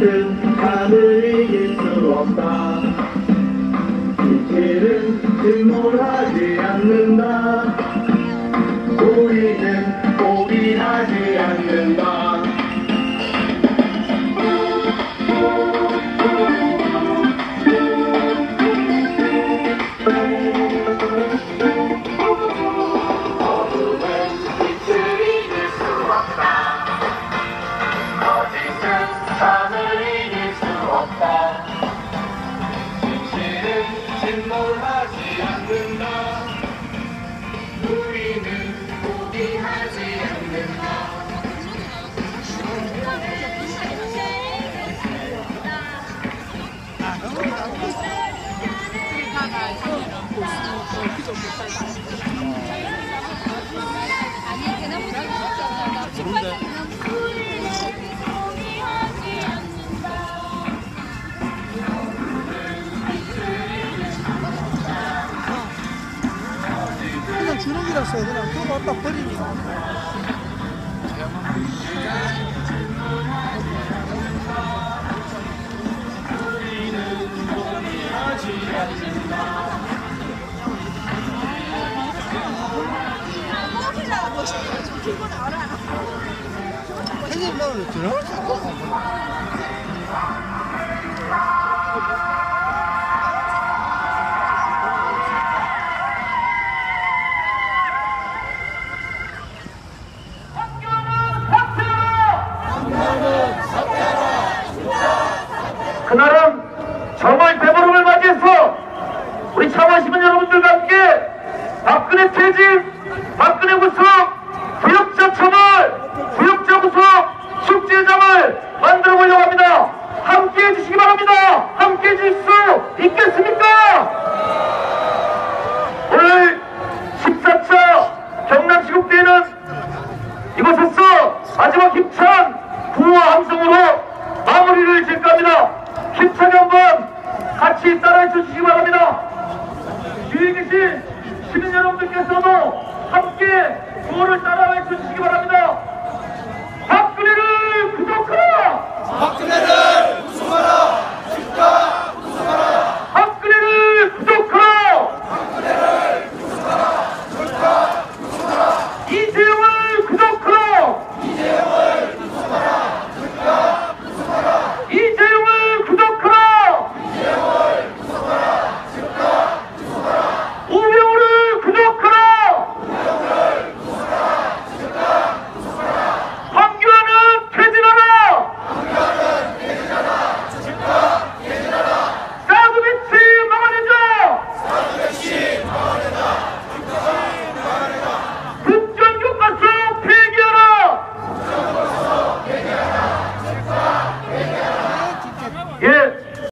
어디든 나를 이길 수 없다. 이제는 침몰하지 않는다. 우리는 포기하지 않는다. 그냥 주렁이라 써야 되나? 그거 갖다 버리니까. 선생님, 너 드럼을 잡고 그날은 정월 대보름을 맞이해서 우리 창원 시민 여러분들과 함께 박근혜 퇴진, 박근혜 구속, 구역자 처벌, 구역자 구속 축제장을 만들어 보려고 합니다. 함께 해주시기 바랍니다. 함께 해줄 수 있겠습니까? 오늘 14차 경남시국대회는 이곳에서 마지막 힘찬 구호와 함성으로 마무리를 지을까 합니다. 힘차게 한번 같이 따라해 주시기 바랍니다. 뒤에 계신 시민 여러분들께서도 함께 구호를 따라해 주시기 바랍니다. 박근혜를 구속하라! 박근혜를 구속하라!